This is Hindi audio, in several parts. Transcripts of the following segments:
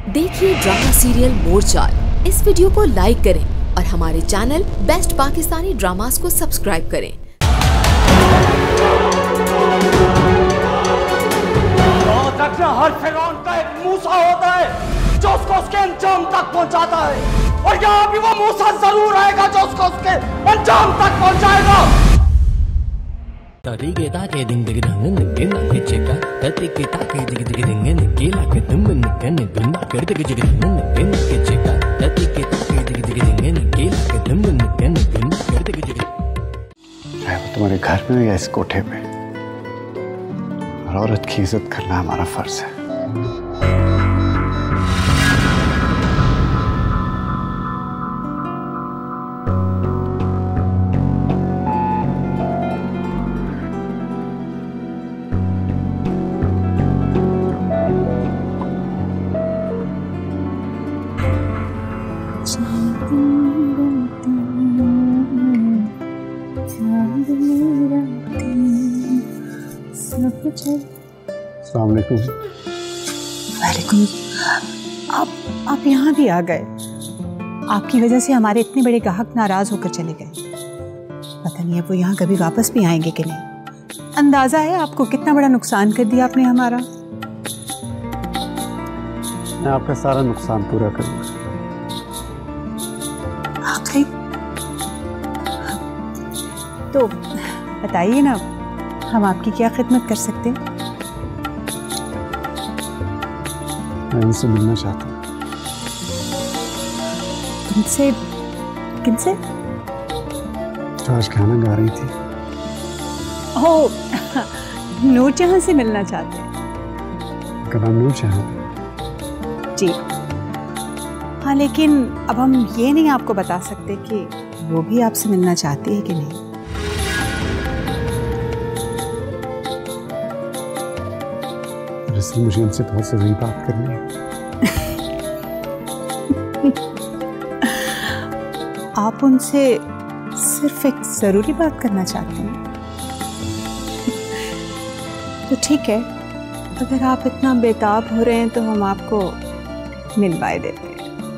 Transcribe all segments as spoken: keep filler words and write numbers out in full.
देखिए ड्रामा सीरियल मोरचाल। इस वीडियो को लाइक करें और हमारे चैनल बेस्ट पाकिस्तानी ड्रामास को सब्सक्राइब करें। हर फिरौन का एक मूसा होता है जो उसको उसके अंजाम तक पहुंचाता है, और यहाँ भी वो मूसा जरूर आएगा जो उसको उसके अंजाम तक पहुंचाएगा। तारीके ताके दिंग दिंग दंग निके नाके चेका तारीके ताके दिंग दिंग दंग निके लाके तुम निके निके नाके दिंग दिंग दंग निके नाके चेका तारीके ताके दिंग दिंग दंग निके लाके तुम निके निके नाके दिंग दिंग। चाहे वो तुम्हारे घर में या इस कोठे में, हर औरत की इज्जत करना हमारा फर्ज है। वालेकुम। आप आप यहाँ भी आ गए। आपकी वजह से हमारे इतने बड़े ग्राहक नाराज होकर चले गए। पता नहीं है वो यहाँ कभी वापस भी आएंगे कि नहीं। अंदाजा है आपको कितना बड़ा नुकसान कर दिया आपने हमारा। मैं आपका सारा नुकसान पूरा करूंगा। आखिरी तो बताइए ना, हम आपकी क्या खिदमत कर सकते हैं? मैं उनसे मिलना चाहता हूँ। तुमसे? किनसे? तो आज गाना गा रही थी। ओह, नूरजहां से मिलना चाहते हैं? उनका नाम नूरजहां जी हाँ, लेकिन अब हम ये नहीं आपको बता सकते कि वो भी आपसे मिलना चाहती है कि नहीं। दरअसल मुझे उनसे बहुत ज़रूरी बात करनी है। आप उनसे सिर्फ एक जरूरी बात करना चाहते हैं? तो ठीक है, अगर आप इतना बेताब हो रहे हैं तो हम आपको मिलवाए देते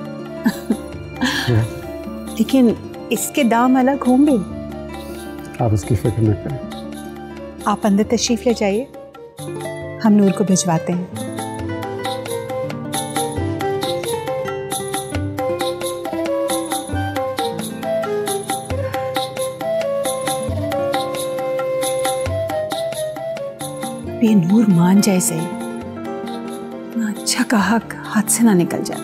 हैं। लेकिन इसके दाम अलग होंगे। आप उसकी फिक्र न करें। आप अंदर तशरीफ ले जाइए, हम नूर को भिजवाते हैं। ये नूर मान जाए सही, ना अच्छा का हक हाथ से ना निकल जाए।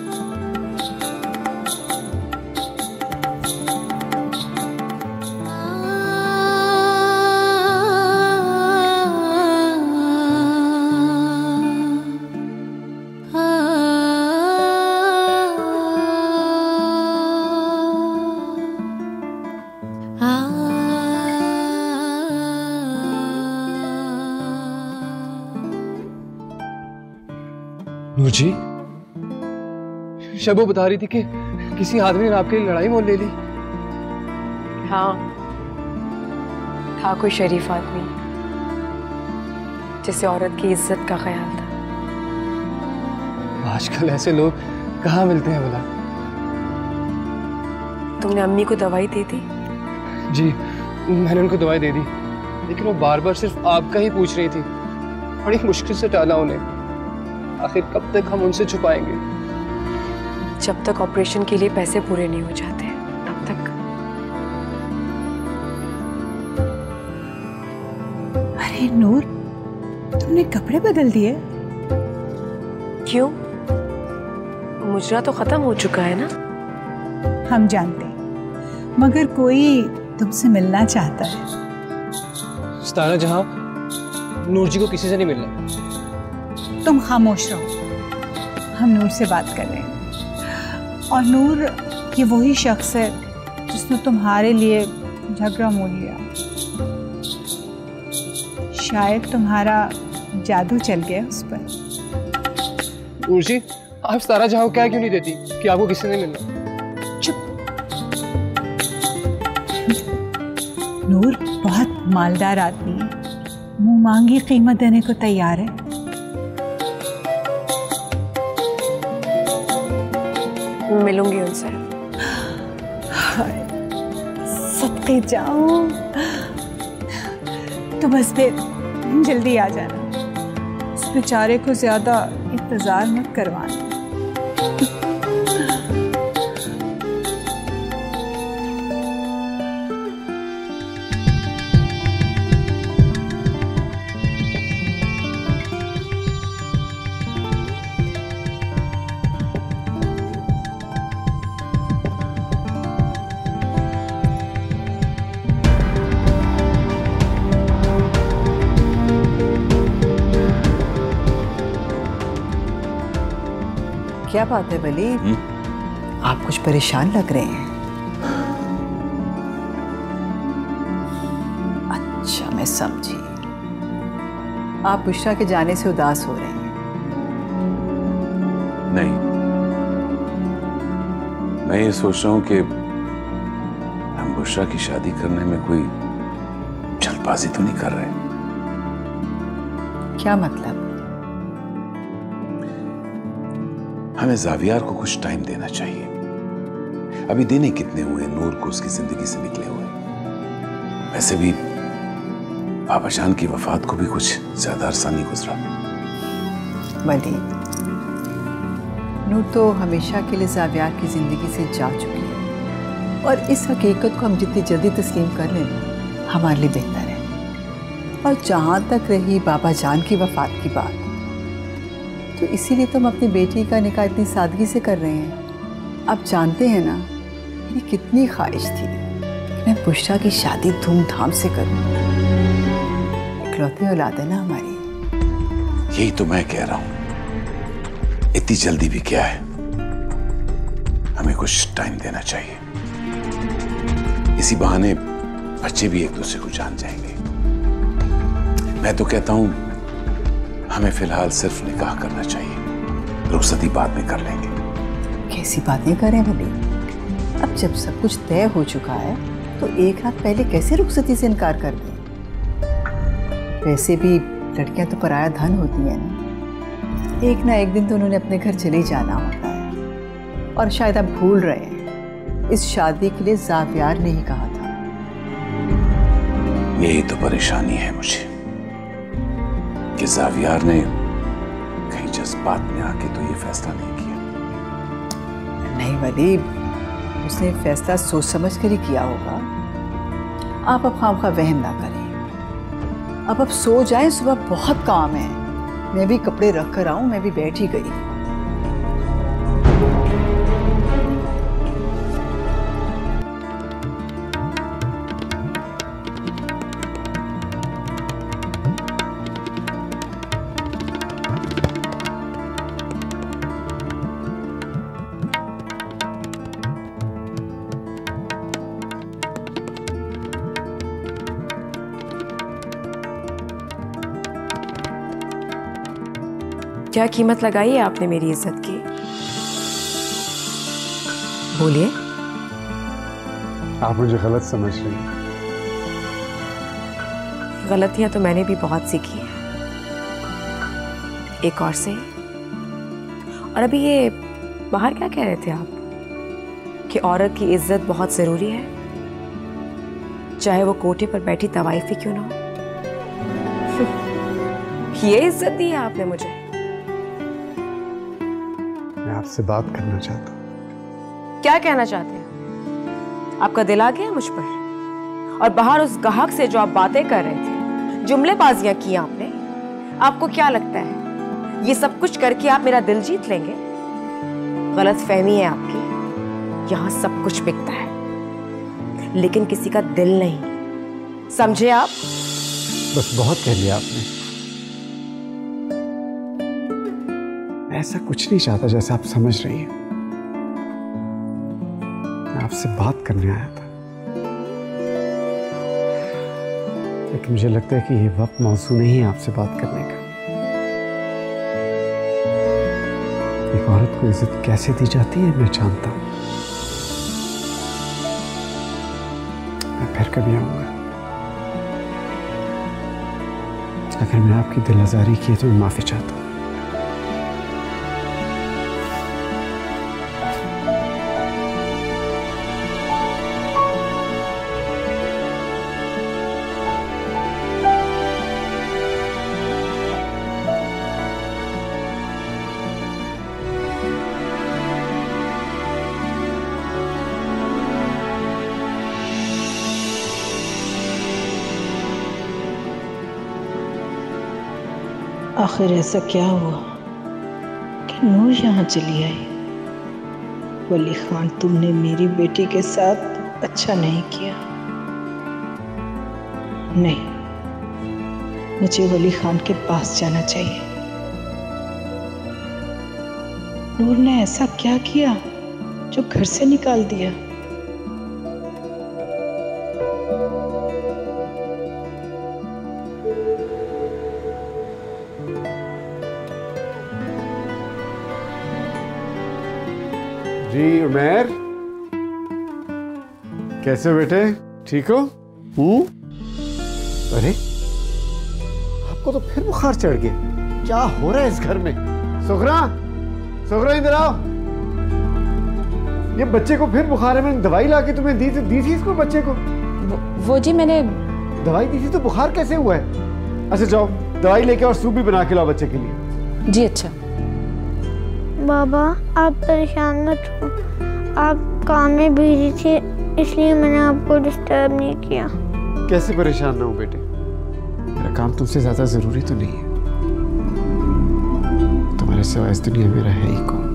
नूर जी, शबो बता रही थी कि किसी आदमी ने आपके लिए लड़ाई मोल ले ली। हाँ, था कोई शरीफ आदमी जिसे औरत की इज्जत का ख्याल था। आजकल ऐसे लोग कहाँ मिलते हैं भला? तुमने अम्मी को दवाई दी थी? जी, मैंने उनको दवाई दे दी, लेकिन वो बार बार सिर्फ आपका ही पूछ रही थी। बड़ी मुश्किल से टाला उन्हें। आखिर कब तक हम उनसे छुपाएंगे? जब तक ऑपरेशन के लिए पैसे पूरे नहीं हो जाते तब तक। अरे नूर, तुमने कपड़े बदल दिए? क्यों? मुजरा तो खत्म हो चुका है ना। हम जानते हैं, मगर कोई तुमसे मिलना चाहता है। सितारा जहां, नूर जी को किसी से नहीं मिलना। तुम खामोश रहो, हम नूर से बात कर रहे हैं। और नूर ये वही शख्स है जिसने तुम्हारे लिए झगड़ा मोल लिया। शायद तुम्हारा जादू चल गया उस पर। नूर जी, आप सितारा जहां को क्या क्यों नहीं देती कि आपको किसी ने मिलना? चुप। नूर बहुत मालदार आदमी है, मुंह मांगी कीमत देने को तैयार है। मिलूंगी उनसे। सदके जाऊं तो बस फिर जल्दी आ जाना, उस बेचारे को ज्यादा इंतजार मत करवाना। क्या बात है वली, आप कुछ परेशान लग रहे हैं। अच्छा मैं समझी, आप बुशरा के जाने से उदास हो रहे हैं। नहीं, मैं ये सोच रहा हूं कि हम बुशरा की शादी करने में कोई जल्दबाजी तो नहीं कर रहे। क्या मतलब? हमें जावियार को कुछ टाइम देना चाहिए। अभी देने कितने हुए नूर को उसकी जिंदगी से निकले हुए। वैसे भी बाबा जान की वफात को भी कुछ ज्यादा अरसा नहीं गुजरा। वली, नूर तो हमेशा के लिए जावियार की जिंदगी से जा चुकी है और इस हकीकत को हम जितनी जल्दी तस्लीम कर लें हमारे लिए बेहतर है। और जहाँ तक रही बाबा जान की वफात की बात, तो इसीलिए तो हम अपनी बेटी का निकाह इतनी सादगी से कर रहे हैं। आप जानते हैं ना मेरी कितनी ख्वाहिश थी कि मैं बुशरा की शादी धूमधाम से करूं। इकलौती औलाद है ना हमारी। यही तो मैं कह रहा हूं, इतनी जल्दी भी क्या है, हमें कुछ टाइम देना चाहिए। इसी बहाने बच्चे भी एक दूसरे को जान जाएंगे। मैं तो कहता हूं हमें फिलहाल सिर्फ निकाह करना चाहिए, रुखसती बाद में कर लेंगे। कैसी बातें करें भली, अब जब सब कुछ तय हो चुका है तो एक रात पहले कैसे रुखसती से इनकार कर दें। वैसे भी लड़कियां तो पराया धन होती हैं ना, एक ना एक दिन तो उन्होंने अपने घर चले ही जाना होता है। और शायद आप भूल रहे हैं, इस शादी के लिए जावियार ने ही कहा था। यही तो परेशानी है मुझे कि जावियार ने कहीं जज्बात में आके तो ये फैसला नहीं किया। नहीं वली, उसने फैसला सोच समझ कर ही किया होगा। आप अब खामखा वहम ना करें। अब अब सो जाएं, सुबह बहुत काम है। मैं भी कपड़े रख कर आऊं, मैं भी बैठ ही गई। क्या कीमत लगाई है आपने मेरी इज्जत की? बोलिए। आप मुझे गलत समझ रही हैं। गलतियां तो मैंने भी बहुत सीखी हैं, एक और से। और अभी ये बाहर क्या कह रहे थे आप कि औरत की इज्जत बहुत जरूरी है, चाहे वो कोठे पर बैठी तवाइफी क्यों ना हो। ये इज्जत दी है आपने मुझे। मैं आपसे बात करना चाहता हूँ। क्या कहना चाहते हैं? आपका दिल आ गया मुझ पर? और बाहर उस गाहक से जो आप बातें कर रहे थे, जुमलेबाजियां की आपने, आपको क्या लगता है ये सब कुछ करके आप मेरा दिल जीत लेंगे? गलत फहमी है आपकी। यहां सब कुछ बिकता है लेकिन किसी का दिल नहीं, समझे आप? बस बहुत कह लिया आपने। ऐसा कुछ नहीं चाहता जैसे आप समझ रही हैं। मैं आपसे बात करने आया था, लेकिन मुझे लगता है कि ये वक्त मौसू नहीं है आपसे बात करने का। एक औरत को इज्जत कैसे दी जाती है मैं जानता हूं। मैं फिर कभी आऊंगा। अगर मैं आपकी दिल आजारी की तो मैं माफी चाहता हूं। आखिर ऐसा क्या हुआ कि नूर यहाँ चली आई? वली खान, तुमने मेरी बेटी के साथ अच्छा नहीं किया। नहीं, मुझे वली खान के पास जाना चाहिए। नूर ने ऐसा क्या किया जो घर से निकाल दिया? जी उमर, कैसे हो बेटे? ठीक हो? हूँ? अरे आपको तो फिर बुखार चढ़ गया। क्या हो रहा है इस घर में? सुखरा, सुखरा इधर आओ। ये बच्चे को फिर बुखार है। मैंने दवाई लाके तुम्हें दी थी दी थी इसको बच्चे को। वो, वो जी मैंने दवाई दी थी तो बुखार कैसे हुआ है? अच्छा जाओ दवाई लेके और सूप भी बना के लाओ बच्चे के लिए। जी अच्छा। बाबा आप परेशान मत हो, आप काम में बिजी थे इसलिए मैंने आपको डिस्टर्ब नहीं किया। कैसे परेशान ना हो बेटे? मेरा काम तुमसे ज्यादा जरूरी तो नहीं है। तुम्हारे सिवा इस दुनिया में मेरा है ही कौन?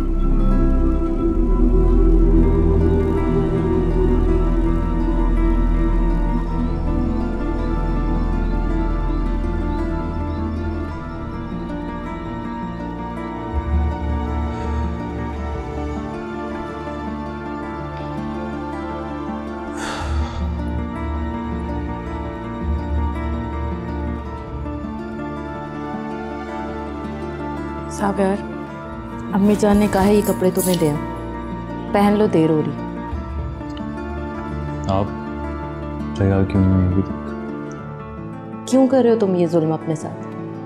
साहब यार, अम्मी जान ने कहा है ये कपड़े तुम्हें दे, पहन लो, देर हो रही। आप तैयार क्यों नहीं हुई अभी तक? क्यों कर रहे हो तुम ये जुल्म अपने साथ?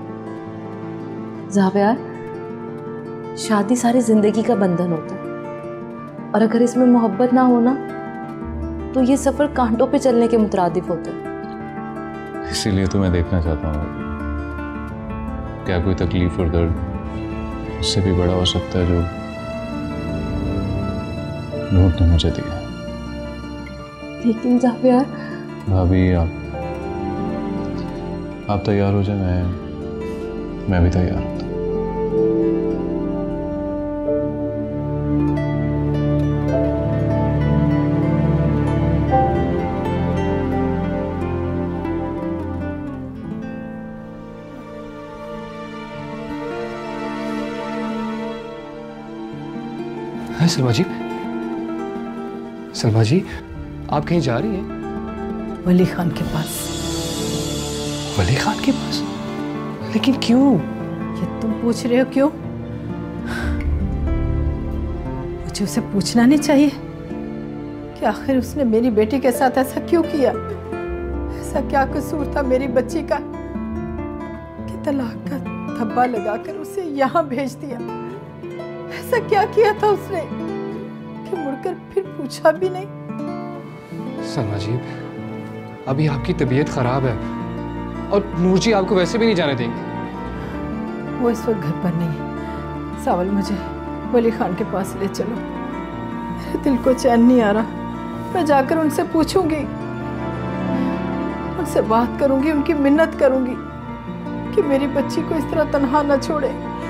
साहब यार, शादी सारी जिंदगी का बंधन होता है और अगर इसमें मोहब्बत ना हो ना तो ये सफर कांटों पे चलने के मुतरादिफ होता है। इसीलिए तो मैं देखना चाहता हूँ क्या कोई तकलीफ और दर्द उससे भी बड़ा हो सकता है जो नूर ने मुझे दिया। लेकिन साहब यार, भाभी आप आप तैयार हो जाए, मैं मैं भी तैयार हूँ। सलमा जी, सलमा जी, आप कहीं जा रही हैं? वली खान के पास। वली खान के पास? लेकिन क्यों? ये तुम पूछ रहे हो क्यों? मुझे उसे पूछना नहीं चाहिए कि आखिर उसने मेरी बेटी के साथ ऐसा क्यों किया? ऐसा क्या कसूर था मेरी बच्ची का कि तलाक का धब्बा लगाकर उसे यहाँ भेज दिया? ऐसा क्या किया था उसने कि मुड़कर फिर पूछा भी नहीं? सलमा जी, अभी आपकी तबीयत खराब है और नूर जी आपको वैसे भी नहीं जाने देंगे। वो इस वक्त घर पर नहीं है। सावल, मुझे वली खान के पास ले चलो। मेरे दिल को चैन नहीं आ रहा। मैं जाकर उनसे पूछूंगी, उनसे बात करूंगी, उनकी मिन्नत करूंगी कि मेरी बच्ची को इस तरह तन्हा न छोड़े।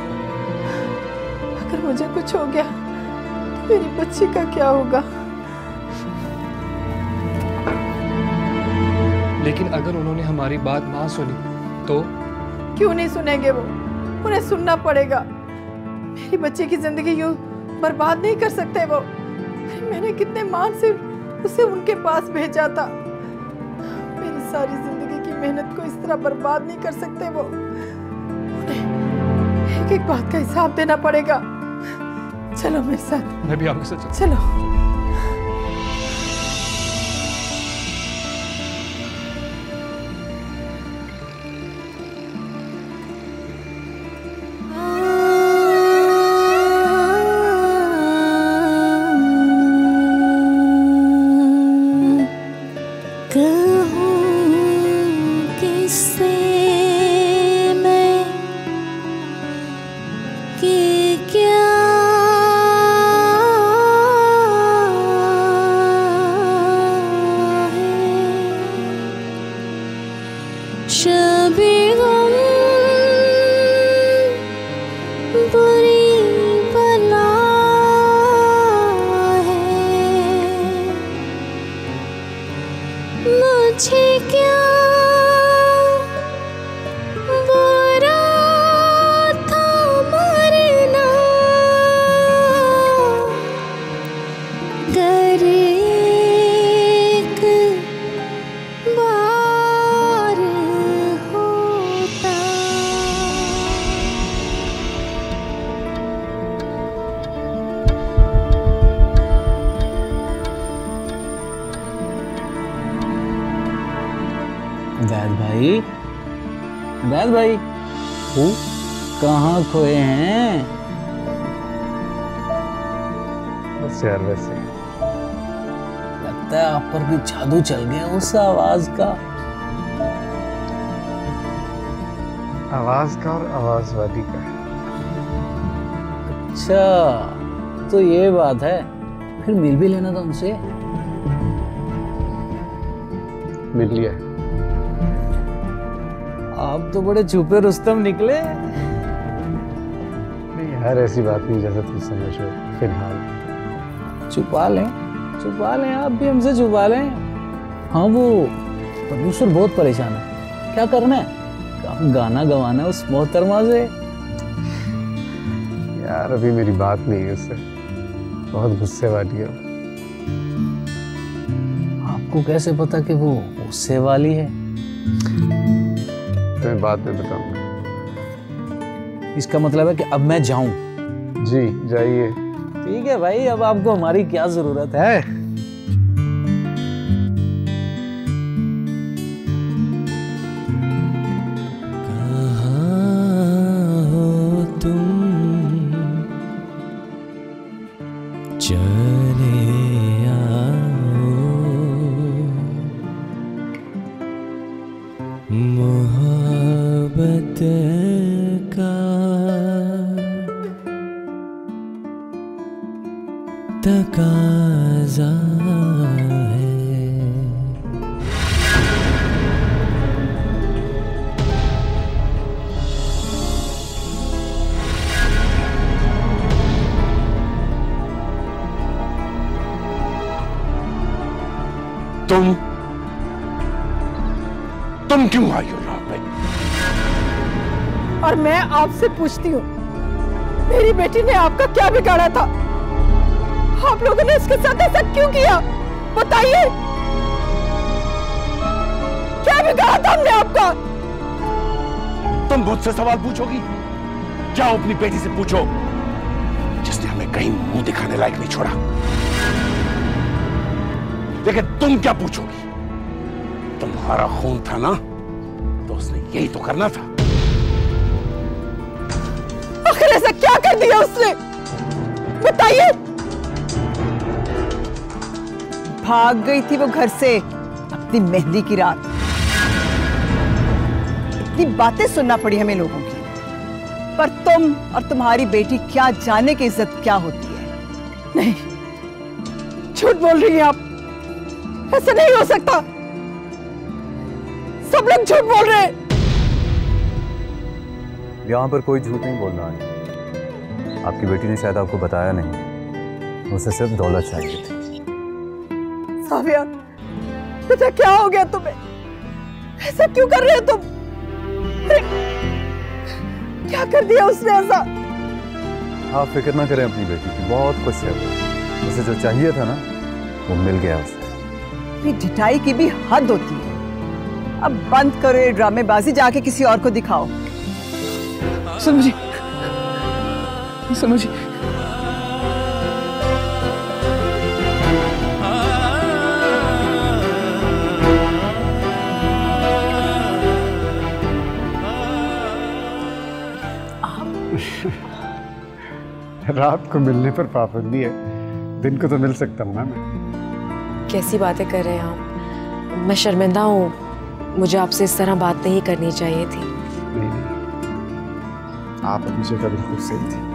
अगर मुझे कुछ हो गया तो मेरी बच्ची का क्या होगा? लेकिन अगर उन्होंने हमारी बात ना सुनी तो? क्यों नहीं सुनेंगे वो? उन्हें सुनना पड़ेगा। मेरी बच्ची की जिंदगी यूं बर्बाद नहीं कर सकते वो। मैंने कितने मान से उसे उनके पास भेजा था। मेरी सारी जिंदगी की मेहनत को इस तरह बर्बाद नहीं कर सकते वो। उन्हें एक एक बात का हिसाब देना पड़ेगा। चलो मेरे साथ। मैं भी आपके साथ चलूं। चलो। कि क्या वैद भाई, वैद भाई, हूँ कहाँ खोए हैं? बस यार वैसे लगता है आप पर भी जादू चल गया उस आवाज का। आवाज का और आवाज वाली का। अच्छा तो ये बात है, फिर मिल भी लेना था उनसे। मिल लिया। आप तो बड़े छुपे रुस्तम निकले। नहीं यार ऐसी बात नहीं जैसा तुम समझ रहे हो। फिलहाल छुपा लें, छुपा लें, आप भी हमसे छुपा लें। हाँ वो प्रोड्यूसर बहुत परेशान है, क्या करना है? गाना गवाना है उस मोहतरमा से। यार अभी मेरी बात नहीं है उससे, बहुत गुस्से वाली है। आपको कैसे पता कि वो गुस्से वाली है? तुम्हें बाद में बताऊंगा। इसका मतलब है कि अब मैं जाऊं? जी जाइए। ठीक है भाई, अब आपको हमारी क्या जरूरत है? मोहब्बत का तकाज़ा है। तुम तुम क्यों आई हो यहाँ पे? और मैं आपसे पूछती हूँ, मेरी बेटी ने आपका क्या बिगाड़ा था? आप लोगों ने उसके साथ ऐसा क्यों किया? बताइए, क्या बिगाड़ा था हमने आपका? तुम मुझसे सवाल पूछोगी? जाओ अपनी बेटी से पूछो, जिसने हमें कहीं मुंह दिखाने लायक नहीं छोड़ा। लेकिन तुम क्या पूछोगी? तुम्हारा खून था ना, तो उसने यही तो करना था। आखिर ऐसा क्या कर दिया उसने? बताइए। भाग गई थी वो घर से अपनी मेहंदी की रात। इतनी बातें सुनना पड़ी हमें लोगों की, पर तुम और तुम्हारी बेटी क्या जाने की इज्जत क्या होती है। नहीं, झूठ बोल रही हैं आप। ऐसा नहीं हो सकता, सब लोग झूठ बोल रहे हैं। यहाँ पर कोई झूठ नहीं बोल रहा है। आपकी बेटी ने शायद आपको बताया नहीं, उसे सिर्फ दौलत चाहिए थी। साविया, बेटा क्या हो गया तुम्हें? ऐसा क्यों कर रहे हो तुम? क्या कर दिया उसने ऐसा? आप फिक्र ना करें अपनी बेटी की, बहुत खुश है वो। उसे जो चाहिए था ना, वो मिल गया उसे। ढिठाई की भी हद होती है। अब बंद करो ये ड्रामेबाजी, जाके किसी और को दिखाओ। सुनो जी, सुनो जी, रात को मिलने पर पाबंदी है, दिन को तो मिल सकता हूँ ना मैं। कैसी बातें कर रहे हैं आप? मैं शर्मिंदा हूँ, मुझे आपसे इस तरह बात नहीं करनी चाहिए थी। नहीं नहीं, आप अपनी जगह बिल्कुल सही थी।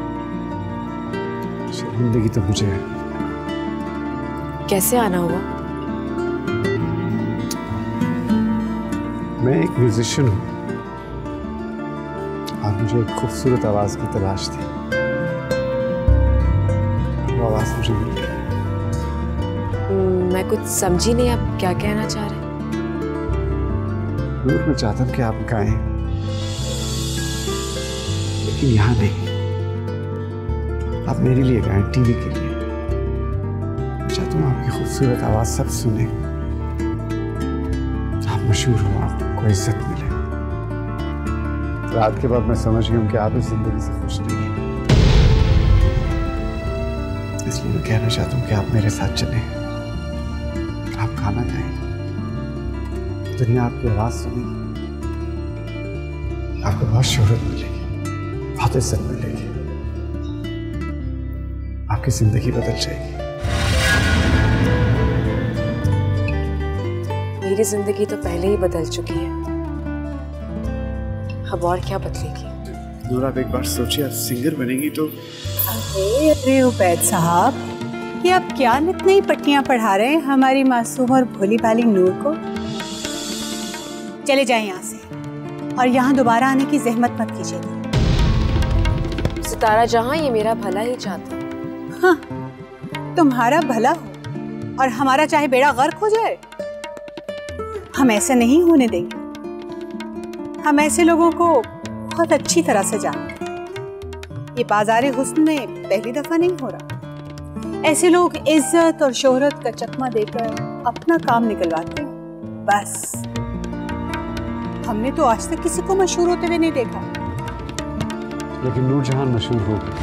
शर्मिंदगी तो मुझे है। कैसे आना हुआ? मैं एक म्यूजिशियन हूँ और मुझे एक खूबसूरत आवाज की तलाश थी। वो आवाज मुझे मिल गई। मैं कुछ समझी नहीं, आप क्या कहना चाह रहे हैं? नूर, मैं चाहता हूँ कि आप गाएं, लेकिन यहाँ नहीं। आप मेरे लिए गाएं, टीवी के लिए। मैं चाहता हूँ आपकी खूबसूरत आवाज सब सुने, आप मशहूर हो, आपको इज्जत मिले। रात के बाद मैं समझ गया हूँ कि आप इस जिंदगी से खुश नहीं हैं, इसलिए मैं कहना चाहता हूँ कि आप मेरे साथ चलें, आप गाना गाएं। दुनिया आपकी आवाज सुनेगी, आपको बहुत शोहरत मिलेगी, बहुत इज्जत मिलेगी, आपकी जिंदगी बदल जाएगी। मेरी जिंदगी तो पहले ही बदल चुकी है, अब और क्या बदलेगी? नूर, आप एक बार सोचिए, आप सिंगर बनेंगी तो। अरे अरे उबैद साहब, ये आप क्या नित नई पट्टियां पढ़ा रहे हैं हमारी मासूम और भोली भाली नूर को? चले जाएं यहाँ से और यहाँ दोबारा आने की जहमत मत कीजिएगा। सितारा जहां, ये मेरा भला ही चाहता। हाँ, तुम्हारा भला हो और हमारा चाहे बेड़ा गर्क हो जाए, हम ऐसा नहीं होने देंगे। हम ऐसे लोगों को बहुत अच्छी तरह से जानते हैं। ये बाजारे हुस्न में पहली दफा नहीं हो रहा। ऐसे लोग इज्जत और शोहरत का चकमा देकर अपना काम निकलवाते हैं, बस। हमने तो आज तक किसी को मशहूर होते हुए नहीं देखा। लेकिन नूरजहान मशहूर हो गई।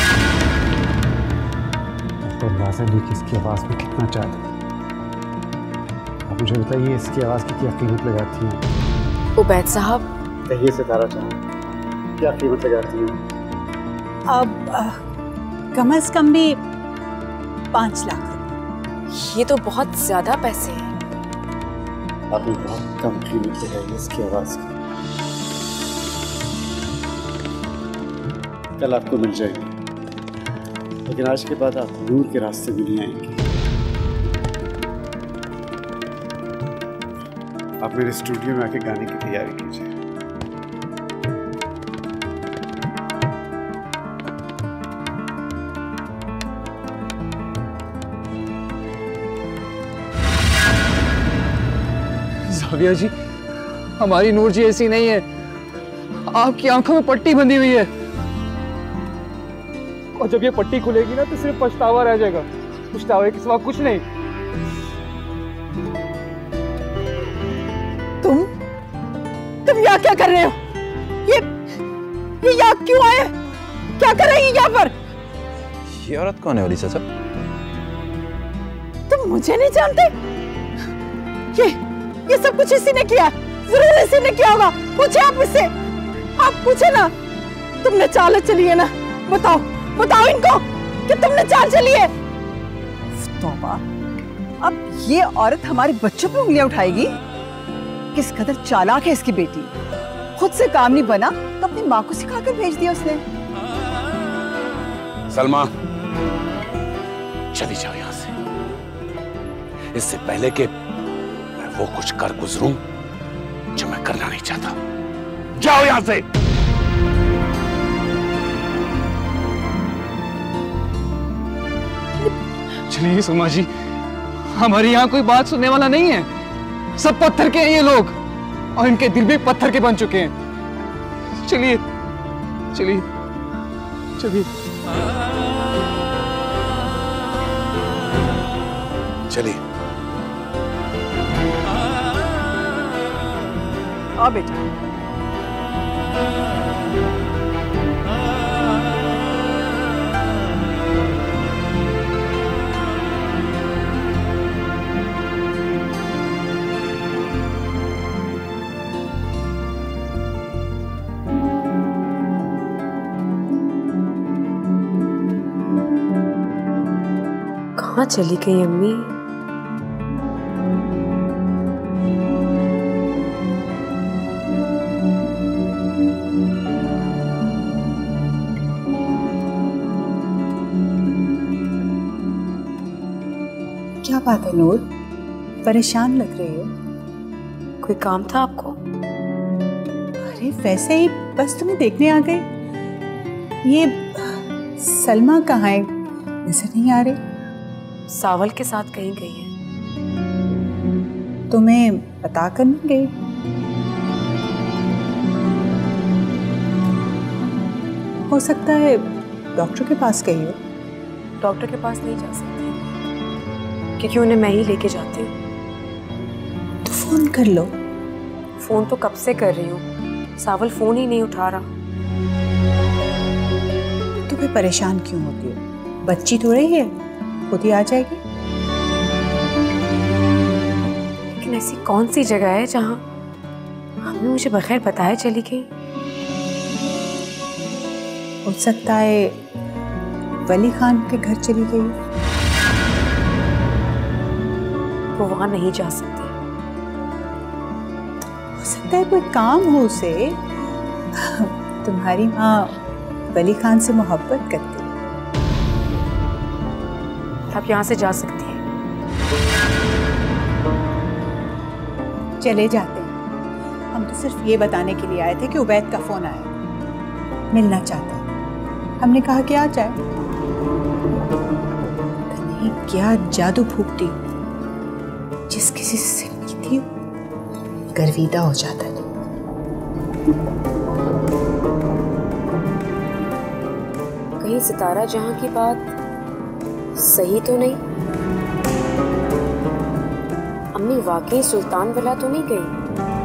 आपको अंदाजा नहीं कि इसकी आवाज में कितना चाहते हैं। आप मुझे बताइए, इसकी आवाज की क्या कीमत लगाती हैं? उबैद साहब, कहिए सितारा चाहूँ, क्या कीमत लगाती हैं? अब आ, कम से कम भी पांच लाख। ये तो बहुत ज्यादा पैसे हैं। आपने बहुत कम कीमत लगाई है इसकी आवाज की। कल आपको मिल जाएगी, लेकिन आज के बाद आप नूर के रास्ते में नहीं आएंगे। आप मेरे स्टूडियो में आके गाने की तैयारी कीजिए। जाविया जी, हमारी नूर जी ऐसी नहीं है। आपकी आंखों में पट्टी बंधी हुई है, और जब ये पट्टी खुलेगी ना तो सिर्फ पछतावा रह जाएगा। पछतावे के सिवा कुछ नहीं। तुम तुम यहाँ क्या कर रहे हो? ये ये यहाँ क्यों आए? क्या कर रही है यहाँ पर? ये औरत कौन है ओलिसा साहब? तुम मुझे नहीं जानते? ये ये सब कुछ इसी ने किया, जरूर इसी ने किया होगा। पूछे आप इससे, आप पूछे ना। तुमने चाल चली है ना? बताओ बताओ इनको कि तुमने चाल चली है। तौबा, अब ये औरत हमारे बच्चों पे उंगलियां उठाएगी? किस कदर चालाक है इसकी बेटी। खुद से काम नहीं बना तो अपनी माँ को सिखाकर भेज दिया उसने। सलमा, चली जाओ यहां से, इससे पहले कि मैं वो कुछ कर गुजरूं जो मैं करना नहीं चाहता। जाओ यहां से। चलिए सुमा जी, हमारे यहाँ कोई बात सुनने वाला नहीं है। सब पत्थर के हैं ये लोग, और इनके दिल भी पत्थर के बन चुके हैं। चलिए चलिए चलिए चलिए। आ बेटा। कहाँ चली गई अम्मी? क्या बात है नूर, परेशान लग रही हो? कोई काम था आपको? अरे वैसे ही बस तुम्हें देखने आ गए। ये सलमा कहाँ है, नजर नहीं आ रही? सावल के साथ कहीं गई है। तुम्हें बता कर नहीं गई? हो सकता है डॉक्टर के पास गई हो। डॉक्टर के पास नहीं जा सकती क्योंकि उन्हें मैं ही लेके जाती हूँ। तो फोन कर लो। फोन तो कब से कर रही हूँ, सावल फोन ही नहीं उठा रहा। तुम्हें परेशान क्यों होती हो? बच्ची तो रही है, खुद ही आ जाएगी। लेकिन ऐसी कौन सी जगह है जहां अम्मी मुझे बगैर बताए चली गई? हो सकता है वली खान के घर चली गई। वो वहां नहीं जा सकती। हो सकता है कोई काम हो उसे। तुम्हारी माँ वली खान से मोहब्बत करती है। आप यहाँ से जा सकती हैं। चले जाते हैं। हम तो सिर्फ ये बताने के लिए आए थे कि उबैद का फोन आया, मिलना चाहता है। हमने कहा कि आ जाए। पता नहीं क्या जादू फूकती, जिस किसी से मिलती थी गर्विदा हो जाता है। कहीं सितारा जहां की बात सही तो नहीं? अम्मी वाकई सुल्तान वाला तो नहीं गई?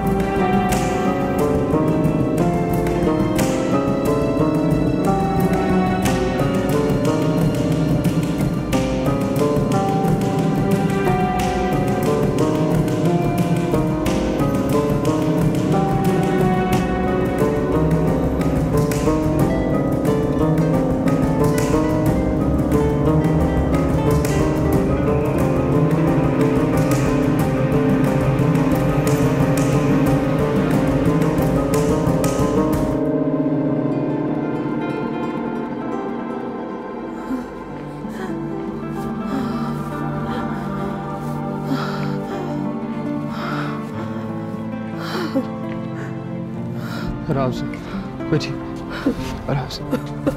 आराम से बैठिए, आराम से।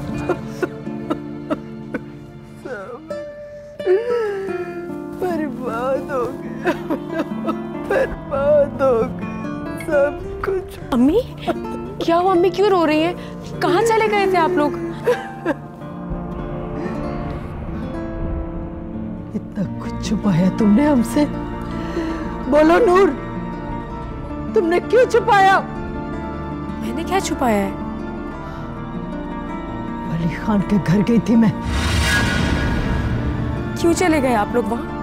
बर्बाद हो गया, बर्बाद हो गया सब कुछ। अम्मी क्या हुआ? अम्मी क्यों रो रही हैं? कहाँ चले गए थे आप लोग? इतना कुछ छुपाया तुमने हमसे? बोलो नूर, तुमने क्यों छुपाया? मैंने क्या छुपाया है? वली खान के घर गई थी मैं। क्यों चले गए आप लोग वहां?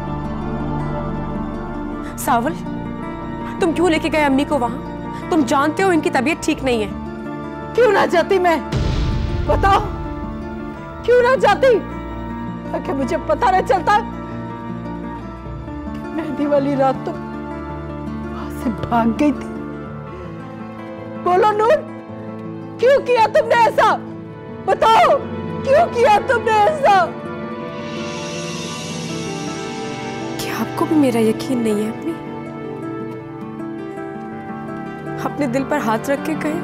सावल, तुम क्यों लेके गए अम्मी को वहां? तुम जानते हो इनकी तबीयत ठीक नहीं है। क्यों ना जाती मैं? बताओ, क्यों ना जाती? ताकि मुझे पता न चलता कि मेहंदी वाली रात तो वहां से भाग गई थी। बोलो नूर, क्यों किया तुमने ऐसा? बताओ, क्यों किया तुमने ऐसा? क्या आपको भी मेरा यकीन नहीं है अम्मी? अपने दिल पर हाथ रख के कहे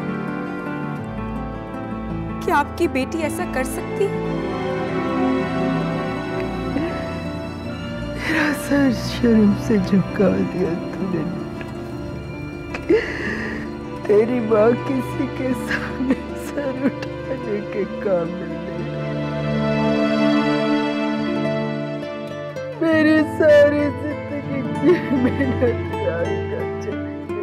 कि आपकी बेटी ऐसा कर सकती? मेरा सर शर्म से झुका दिया तूने। तेरी माँ किसी के सामने सर उठाने के काबिल नहीं। मेरी सारी जिंदगी की मेहनत जाया कर चली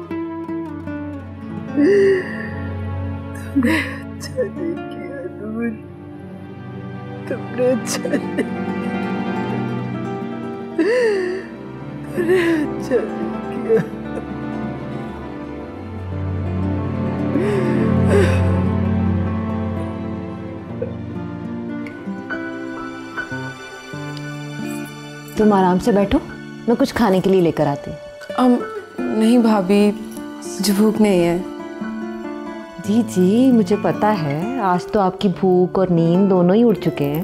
गई। तुमने अच्छा नहीं किया नूर, तुमने अच्छा नहीं किया, तुमने अच्छा नहीं किया। तुम आराम से बैठो, मैं कुछ खाने के लिए लेकर आती हूँ। um, नहीं भाभी, मुझे भूख नहीं है। जी जी मुझे पता है, आज तो आपकी भूख और नींद दोनों ही उड़ चुके हैं।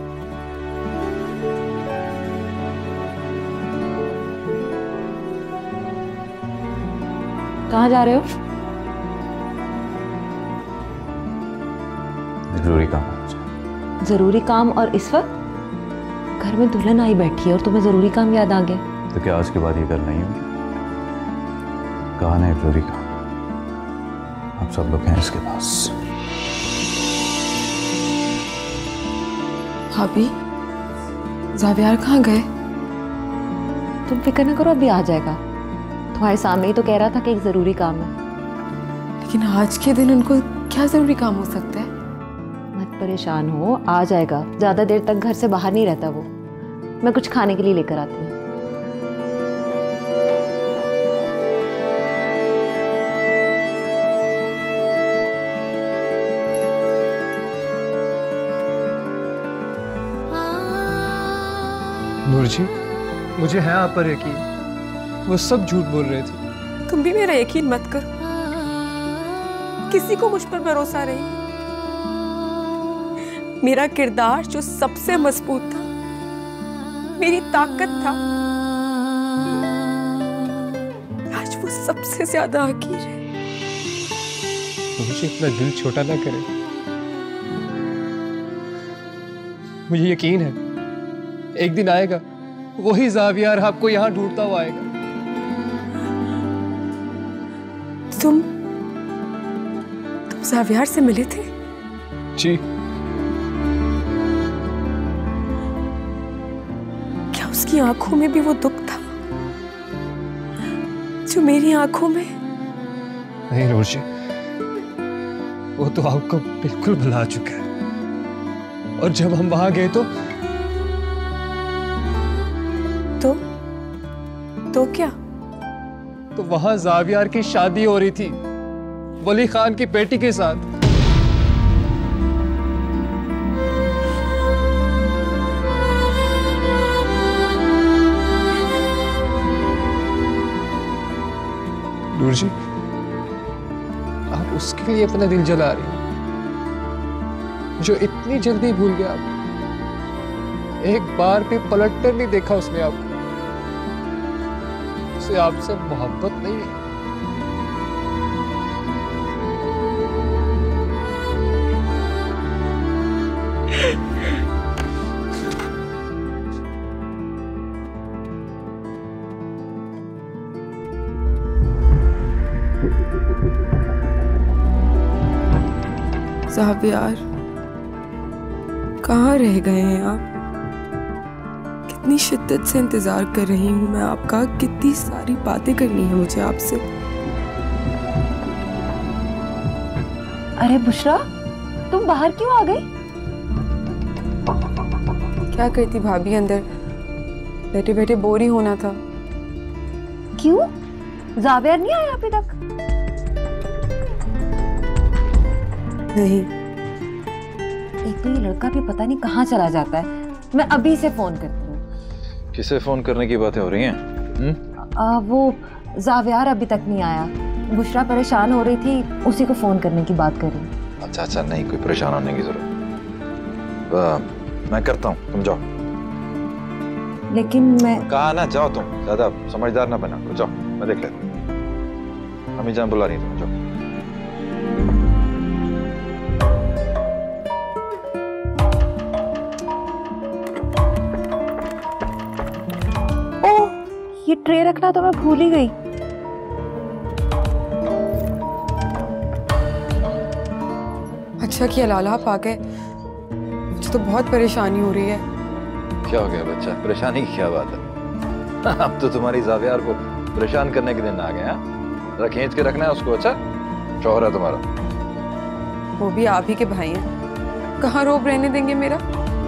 कहाँ जा रहे हो? जरूरी काम है मुझे। जरूरी काम? और इस वक्त घर में दुल्हन आई बैठी है और तुम्हें जरूरी काम याद आ गया? तो क्या आज के बाद ये करना ही होगा? कहा ना जरूरी काम, आप सब लोग हैं इसके पास। भाभी, जावियार कहाँ गए? तुम फिक्र न करो, अभी आ जाएगा। तुम्हारे सामने ही तो कह रहा था कि एक जरूरी काम है। लेकिन आज के दिन उनको क्या जरूरी काम हो सकता है? मत परेशान हो, आ जाएगा। ज्यादा देर तक घर से बाहर नहीं रहता वो। मैं कुछ खाने के लिए लेकर आती हूँ। नूर जी, मुझे है आप पर यकीन, वो सब झूठ बोल रहे थे। तुम भी मेरा यकीन मत करो, किसी को मुझ पर भरोसा नहीं। मेरा किरदार जो सबसे मजबूत था, मेरी ताकत था, आज वो सबसे ज्यादा हकीर है। मुझे अपना दिल छोटा ना करे। मुझे यकीन है एक दिन आएगा, वही ज़ावियार आपको यहाँ ढूंढता हुआ आएगा। तुम तुम ज़ावियार से मिले थे? जी। क्या उसकी आंखों में भी वो दुख था जो मेरी आंखों में? नहीं नूर जी, वो तो आपको बिल्कुल भुला चुका है। और जब हम वहां गए तो तो तो क्या? तो वहां ज़ावियार की शादी हो रही थी वली खान की बेटी के साथ। नूर जी, आप उसके लिए अपना दिल जला रही हैं, जो इतनी जल्दी भूल गया आप। एक बार भी पलट कर नहीं देखा उसने आपको। उसे आपसे मोहब्बत नहीं है। ज़ावियार, कहाँ रह गए हैं आप? कितनी शिद्दत से इंतजार कर रही हूँ मैं आपका। कितनी सारी बातें करनी है मुझे आपसे। अरे बुशरा, तुम बाहर क्यों आ गई? क्या करती भाभी, अंदर बैठे बैठे बोर ही होना था। क्यों? ज़ावियार नहीं आया अभी तक? नहीं। एक तो ये लड़का भी पता नहीं कहाँ चला जाता है। मैं अभी से फोन करती हूँ। किसे फोन करने की बातें हो रही हैं? आ, वो ज़ावियार अभी तक नहीं आया। बुशरा परेशान हो रही थी, उसी को फोन करने की बात कर रही। अच्छा अच्छा, नहीं कोई परेशान होने की जरूरत। मैं करता हूँ, तुम जाओ। लेकिन मैं कहा ना, जाओ तुम, ज्यादा समझदार ना बना। जाओ, मैं देख लेता हूँ। अम्मी जान बुला रही है, तुम जाओ। ये ट्रे रखना तो मैं भूल ही गई। अच्छा किया लाला आप आ गए, मुझे तो बहुत परेशानी हो रही है। क्या हो गया बच्चा, परेशानी की क्या बात है? अब तो तुम्हारी ज़ावियार को परेशान करने के दिन आ गए हैं। जरा खींच के रखना है उसको। अच्छा शौहर है तुम्हारा? वो भी आप ही के भाई हैं, कहाँ रोब रहने देंगे मेरा।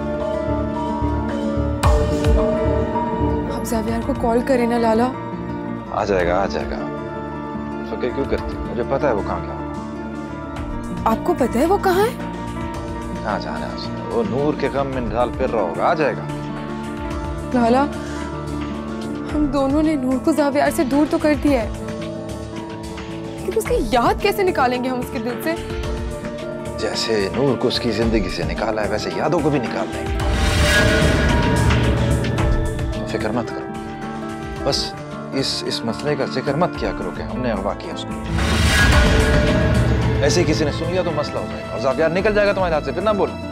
ज़ावियार को कॉल करे ना लाला। आ जाएगा आ जाएगा। फिक्र क्यों करती हो? मुझे पता है वो कहाँ क्या। आपको पता है वो कहाँ है? कहाँ जाना है उसने? वो नूर के गम में ढाल फिर रहा होगा। आ जाएगा। लाला, हम दोनों ने नूर को ज़ावियार से दूर तो कर दिया है, लेकिन उसकी याद कैसे निकालेंगे हम उसके दिल से? जैसे नूर को उसकी जिंदगी से निकाला है, वैसे यादों को भी निकाल देंगे। फिक्र मत करो, बस इस इस मसले का जिक्र मत किया करो कि हमने अगवा किया उसको। ऐसे किसी ने सुन लिया तो मसला हो जाएगा और ज़ावियार निकल जाएगा तुम्हारे हाथ से। फिर ना बोलो।